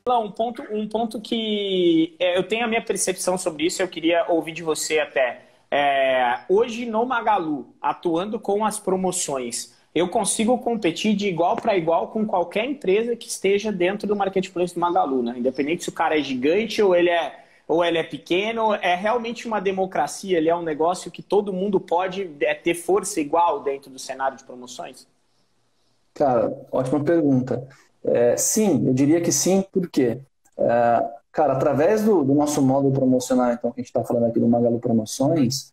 Um ponto que eu tenho a minha percepção sobre isso, eu queria ouvir de você até. Hoje no Magalu, atuando com as promoções, eu consigo competir de igual para igual com qualquer empresa que esteja dentro do marketplace do Magalu, né? Independente se o cara é gigante ou ele é pequeno, é realmente uma democracia, ele é um negócio que todo mundo pode ter força igual dentro do cenário de promoções? Cara, ótima pergunta. Sim, eu diria que sim, por quê? Cara, através do nosso módulo promocional, então, que a gente está falando aqui do Magalu Promoções,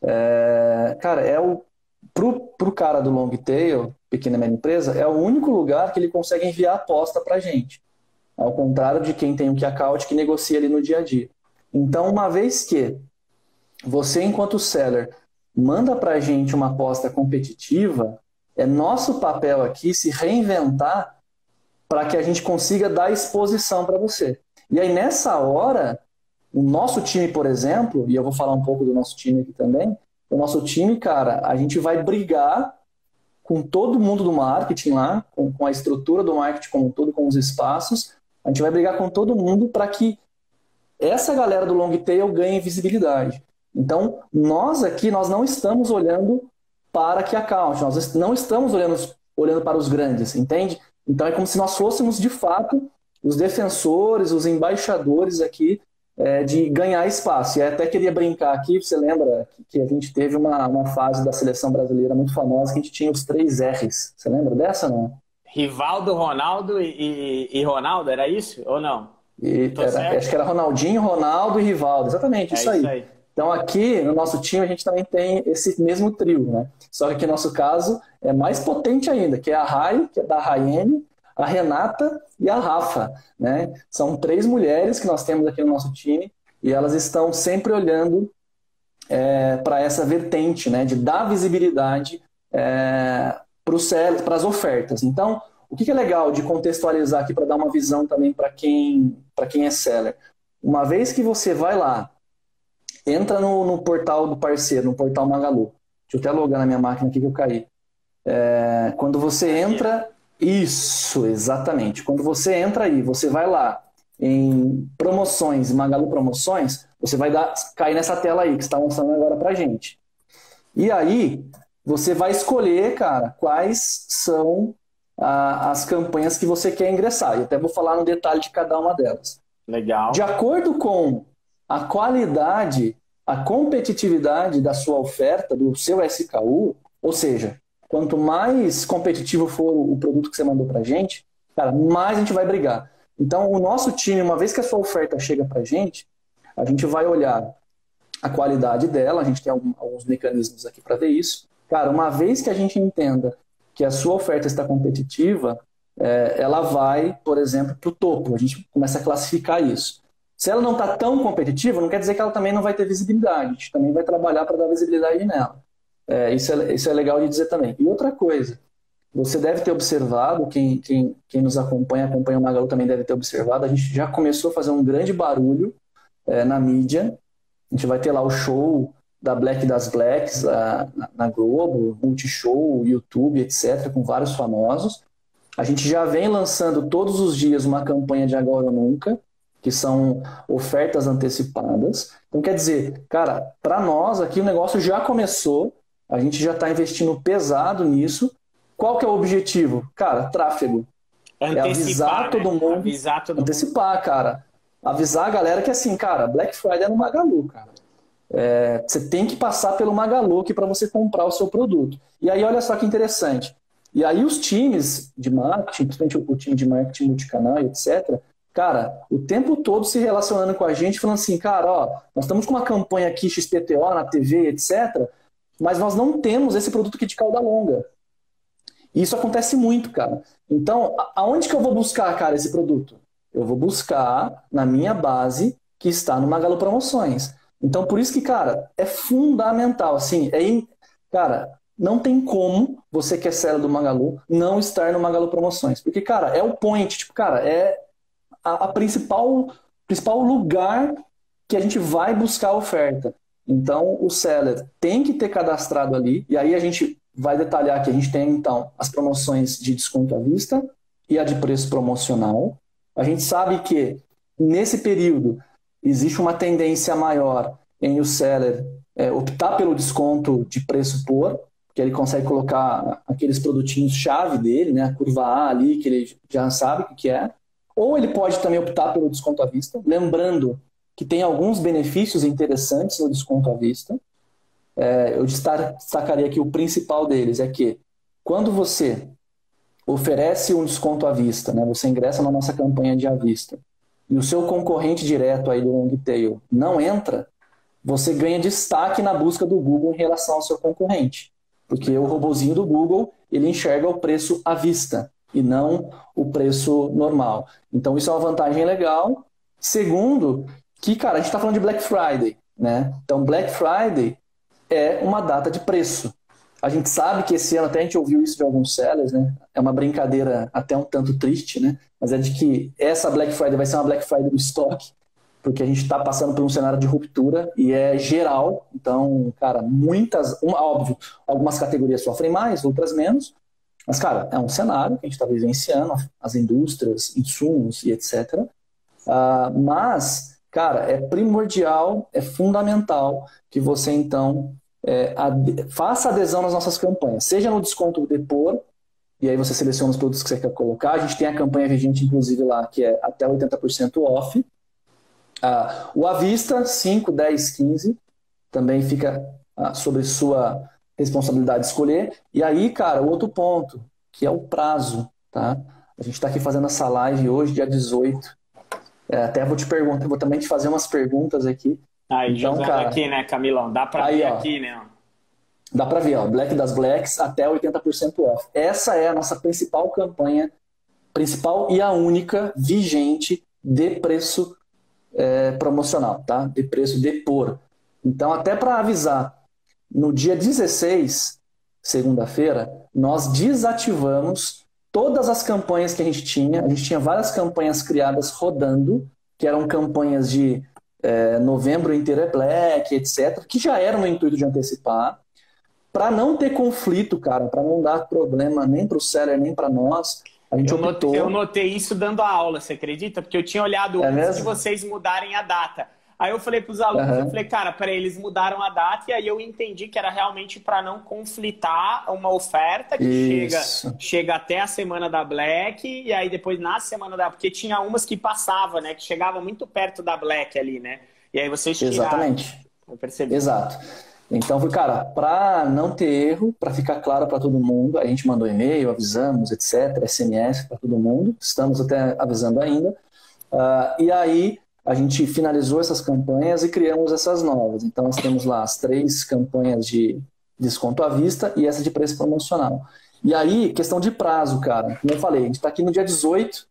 cara, pro cara do long tail, pequena e média empresa, é o único lugar que ele consegue enviar aposta pra gente. Ao contrário de quem tem um key account que negocia ali no dia a dia. Então, uma vez que você, enquanto seller, manda pra gente uma aposta competitiva, é nosso papel aqui se reinventar para que a gente consiga dar exposição para você. E aí, nessa hora, o nosso time, por exemplo, e eu vou falar um pouco do nosso time aqui também, o nosso time, cara, a gente vai brigar com todo mundo do marketing lá, com a estrutura do marketing como um todo, com os espaços, a gente vai brigar com todo mundo para que essa galera do long tail ganhe visibilidade. Então, nós aqui, nós não estamos olhando para que account, nós não estamos olhando para os grandes, entende? Então, é como se nós fôssemos, de fato, os defensores, os embaixadores aqui de ganhar espaço. E até queria brincar aqui, você lembra que a gente teve uma fase da seleção brasileira muito famosa, que a gente tinha os 3 R's. Você lembra dessa, não? Rivaldo, Ronaldo e Ronaldo, era isso ou não? Acho que era Ronaldinho, Ronaldo e Rivaldo. Exatamente, É isso isso aí. aí. Então aqui no nosso time a gente também tem esse mesmo trio, né? Só que aqui no nosso caso é mais potente ainda, que é a Rai, que é da Raiane, a Renata e a Rafa, né? São 3 mulheres que nós temos aqui no nosso time e elas estão sempre olhando para essa vertente, né? De dar visibilidade para as ofertas. Então, o que é legal de contextualizar aqui para dar uma visão também para quem é seller? Uma vez que você vai lá, entra no portal do parceiro, no portal Magalu. Deixa eu até logar na minha máquina aqui que eu caí. Quando você entra... Isso, exatamente. Quando você entra aí, você vai lá em promoções, Magalu Promoções, você vai cair nessa tela aí que está mostrando agora pra gente. E aí, você vai escolher, cara, quais são as campanhas que você quer ingressar. E até vou falar no detalhe de cada uma delas. Legal. De acordo com a qualidade, a competitividade da sua oferta, do seu SKU, ou seja, quanto mais competitivo for o produto que você mandou pra gente, cara, mais a gente vai brigar. Então, o nosso time, uma vez que a sua oferta chega pra gente, a gente vai olhar a qualidade dela, a gente tem alguns mecanismos aqui para ver isso. Cara, uma vez que a gente entenda que a sua oferta está competitiva, ela vai, por exemplo, para o topo. A gente começa a classificar isso. Se ela não está tão competitiva, não quer dizer que ela também não vai ter visibilidade. A gente também vai trabalhar para dar visibilidade nela. Isso é legal de dizer também. E outra coisa, você deve ter observado, quem nos acompanha o Magalu também deve ter observado, a gente já começou a fazer um grande barulho na mídia. A gente vai ter lá o show da Black das Blacks na Globo, Multishow, YouTube, etc., com vários famosos. A gente já vem lançando todos os dias uma campanha de Agora ou Nunca, que são ofertas antecipadas. Então, quer dizer, cara, para nós aqui o negócio já começou, a gente já está investindo pesado nisso. Qual que é o objetivo? Cara, tráfego. Antecipar, avisar todo mundo. Avisar todo antecipar, mundo. Cara. Avisar a galera que assim, cara, Black Friday é no Magalu, cara. Você tem que passar pelo Magalu aqui para você comprar o seu produto. E aí, olha só que interessante. E aí os times de marketing, principalmente o time de marketing multicanal e etc., cara, o tempo todo se relacionando com a gente, falando assim, cara, ó, nós estamos com uma campanha aqui XPTO na TV, etc., mas nós não temos esse produto aqui de cauda longa. E isso acontece muito, cara. Então, aonde que eu vou buscar, cara, esse produto? Eu vou buscar na minha base que está no Magalu Promoções. Então, por isso que, cara, é fundamental, assim, cara, não tem como você que é seller do Magalu não estar no Magalu Promoções. Porque, cara, é o point, tipo, cara, é a principal lugar que a gente vai buscar a oferta. Então, o seller tem que ter cadastrado ali, e aí a gente vai detalhar que a gente tem, então, as promoções de desconto à vista e a de preço promocional. A gente sabe que nesse período existe uma tendência maior em o seller optar pelo desconto de preço por, que ele consegue colocar aqueles produtinhos-chave dele, né, a curva A ali, que ele já sabe o que é. Ou ele pode também optar pelo desconto à vista, lembrando que tem alguns benefícios interessantes no desconto à vista. Eu destacaria aqui o principal deles, é que quando você oferece um desconto à vista, né, você ingressa na nossa campanha de à vista, e o seu concorrente direto aí do long tail não entra, você ganha destaque na busca do Google em relação ao seu concorrente. Porque o robozinho do Google, ele enxerga o preço à vista e não o preço normal. Então, isso é uma vantagem legal. Segundo, que, cara, a gente está falando de Black Friday, né? Então, Black Friday é uma data de preço. A gente sabe que esse ano, até a gente ouviu isso de alguns sellers, né? É uma brincadeira até um tanto triste, né? Mas é de que essa Black Friday vai ser uma Black Friday do estoque, porque a gente está passando por um cenário de ruptura e é geral. Então, cara, óbvio, algumas categorias sofrem mais, outras menos, mas, cara, é um cenário que a gente está vivenciando, as indústrias, insumos e etc. Mas, cara, é primordial, é fundamental que você, então, faça adesão nas nossas campanhas, seja no desconto depor, e aí você seleciona os produtos que você quer colocar. A gente tem a campanha vigente, inclusive, lá, que é até 80% off. O à vista, 5, 10, 15, também fica sobre sua responsabilidade de escolher. E aí, cara, o outro ponto, que é o prazo, tá? A gente está aqui fazendo essa live hoje, dia 18. Até vou te perguntar, vou também te fazer umas perguntas aqui. Aí, então, jogando cara, aqui, né, Camilão? Dá para ver aqui, né? Dá para ver, ó, Black das Blacks até 80% off. Essa é a nossa principal campanha, principal e a única vigente de preço promocional, tá? De preço de por. Então, até para avisar, no dia 16, segunda-feira, nós desativamos todas as campanhas que a gente tinha. A gente tinha várias campanhas criadas rodando, que eram campanhas de novembro inteiro é black, etc., que já eram no intuito de antecipar, para não ter conflito, cara, para não dar problema nem para o seller, nem para nós. A gente optou... eu notei isso dando a aula, você acredita? Porque eu tinha olhado antes de vocês mudarem a data. Aí eu falei para os alunos, eu falei, cara, peraí, eles mudaram a data, e aí eu entendi que era realmente para não conflitar uma oferta que chega até a semana da Black, e aí depois na semana da... Porque tinha umas que passava, né? Que chegava muito perto da Black ali, né? E aí vocês tiraram. Exatamente. Eu percebi. Exato. Então, cara, para não ter erro, para ficar claro para todo mundo, a gente mandou e-mail, avisamos, etc., SMS para todo mundo, estamos até avisando ainda. E aí, a gente finalizou essas campanhas e criamos essas novas. Então, nós temos lá as 3 campanhas de desconto à vista e essa de preço promocional. E aí, questão de prazo, cara. Como eu falei, a gente está aqui no dia 18,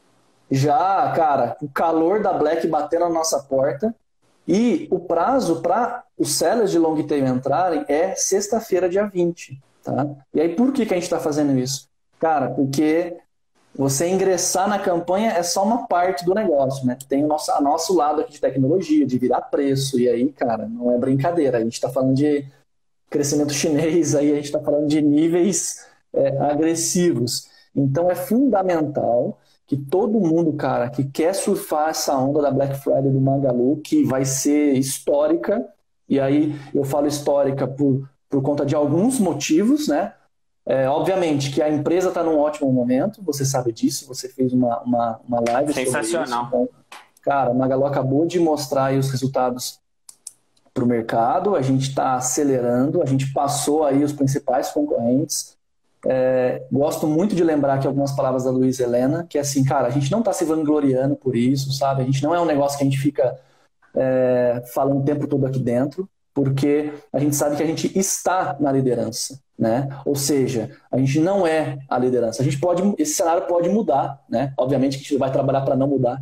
já, cara, o calor da Black batendo na nossa porta. E o prazo para os sellers de long tail entrarem é sexta-feira, dia 20. Tá? E aí, por que a gente está fazendo isso? Cara, porque você ingressar na campanha é só uma parte do negócio, né? Tem o nosso lado aqui de tecnologia, de virar preço. E aí, cara, não é brincadeira. A gente está falando de crescimento chinês, aí a gente está falando de níveis agressivos. Então, é fundamental que todo mundo, cara, que quer surfar essa onda da Black Friday do Magalu, que vai ser histórica, e aí eu falo histórica por conta de alguns motivos, né? Obviamente que a empresa está num ótimo momento, você sabe disso, você fez uma live sensacional. Sobre isso. Então, cara, o Magalu acabou de mostrar aí os resultados para o mercado, a gente está acelerando, a gente passou aí os principais concorrentes. Gosto muito de lembrar aqui algumas palavras da Luísa Helena, que é assim, cara, a gente não está se vangloriando por isso, sabe? A gente não é um negócio que a gente fica falando o tempo todo aqui dentro, porque a gente sabe que a gente está na liderança, né? Ou seja, a gente não é a liderança. Esse cenário pode mudar, né? Obviamente que a gente vai trabalhar para não mudar,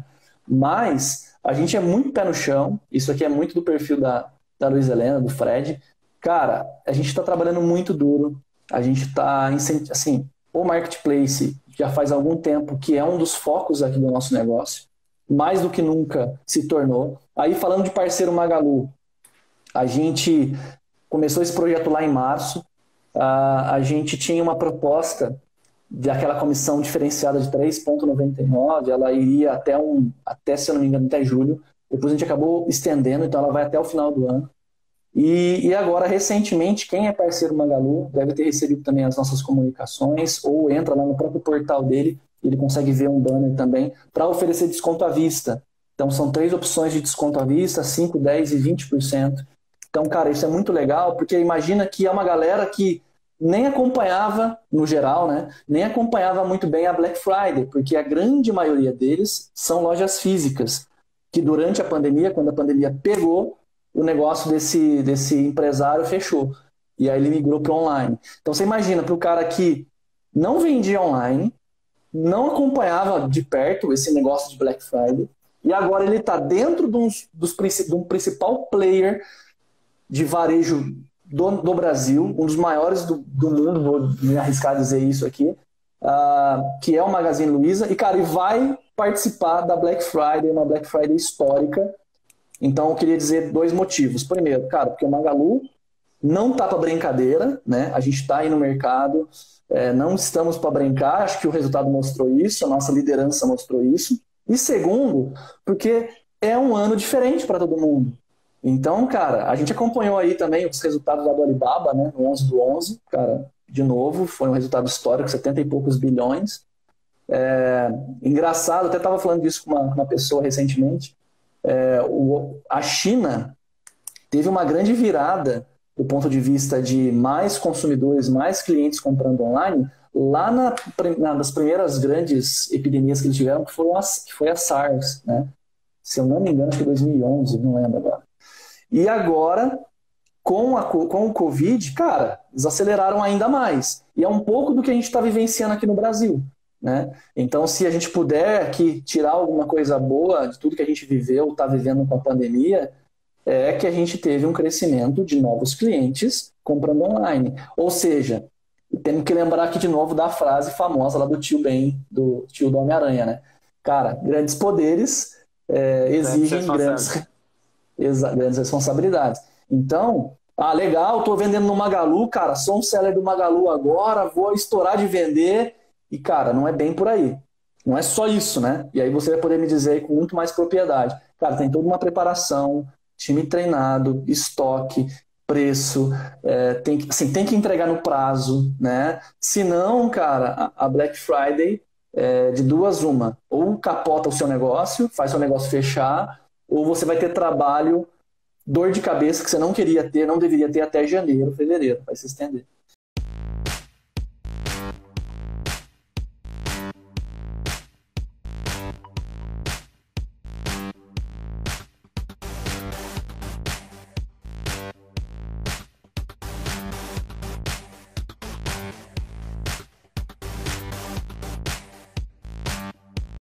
mas a gente é muito pé no chão, isso aqui é muito do perfil da Luísa Helena, do Fred. Cara, a gente está trabalhando muito duro. A gente está, assim, o Marketplace já faz algum tempo que é um dos focos aqui do nosso negócio, mais do que nunca se tornou. Aí, falando de parceiro Magalu, a gente começou esse projeto lá em março, a gente tinha uma proposta daquela comissão diferenciada de 3,99, ela iria até, se eu não me engano, até julho. Depois a gente acabou estendendo, então ela vai até o final do ano. E agora, recentemente, quem é parceiro Magalu deve ter recebido também as nossas comunicações, ou entra lá no próprio portal dele, ele consegue ver um banner também, para oferecer desconto à vista. Então, são 3 opções de desconto à vista, 5%, 10% e 20%. Então, cara, isso é muito legal, porque imagina que é uma galera que nem acompanhava, no geral, né? Nem acompanhava muito bem a Black Friday, porque a grande maioria deles são lojas físicas, que durante a pandemia, quando a pandemia pegou, o negócio desse empresário fechou. E aí ele migrou para online. Então você imagina, para o cara que não vendia online, não acompanhava de perto esse negócio de Black Friday, e agora ele está dentro de um principal player de varejo do Brasil, um dos maiores do mundo, vou me arriscar a dizer isso aqui, que é o Magazine Luiza, e, cara, ele vai participar da Black Friday, uma Black Friday histórica. Então, eu queria dizer 2 motivos. Primeiro, cara, porque o Magalu não tá para brincadeira, né? A gente está aí no mercado, não estamos para brincar, acho que o resultado mostrou isso, a nossa liderança mostrou isso. E segundo, porque é um ano diferente para todo mundo. Então, cara, a gente acompanhou aí também os resultados lá do Alibaba, né? No 11/11, cara, de novo, foi um resultado histórico, 70 e poucos bilhões. Engraçado, até estava falando disso com uma pessoa recentemente. A China teve uma grande virada do ponto de vista de mais consumidores, mais clientes comprando online, lá nas primeiras grandes epidemias que eles tiveram, que foi a SARS, né? Se eu não me engano, acho que 2011, não lembro agora. E agora, com o Covid, cara, eles aceleraram ainda mais. E é um pouco do que a gente está vivenciando aqui no Brasil, né? Então, se a gente puder aqui tirar alguma coisa boa de tudo que a gente viveu, está vivendo com a pandemia, é que a gente teve um crescimento de novos clientes comprando online. Ou seja, temos que lembrar aqui de novo da frase famosa lá do tio Ben, do tio do Homem-Aranha, né? Cara, grandes poderes exigem grandes responsabilidades. Então, legal, estou vendendo no Magalu, cara, sou um seller do Magalu agora, vou estourar de vender. E, cara, não é bem por aí. Não é só isso, né? E aí você vai poder me dizer aí com muito mais propriedade. Cara, tem toda uma preparação, time treinado, estoque, preço, tem que entregar no prazo, né? Se não, cara, a Black Friday, de 2 uma. Ou capota o seu negócio, faz seu negócio fechar, ou você vai ter trabalho, dor de cabeça que você não queria ter, não deveria ter até janeiro, fevereiro, vai se estender.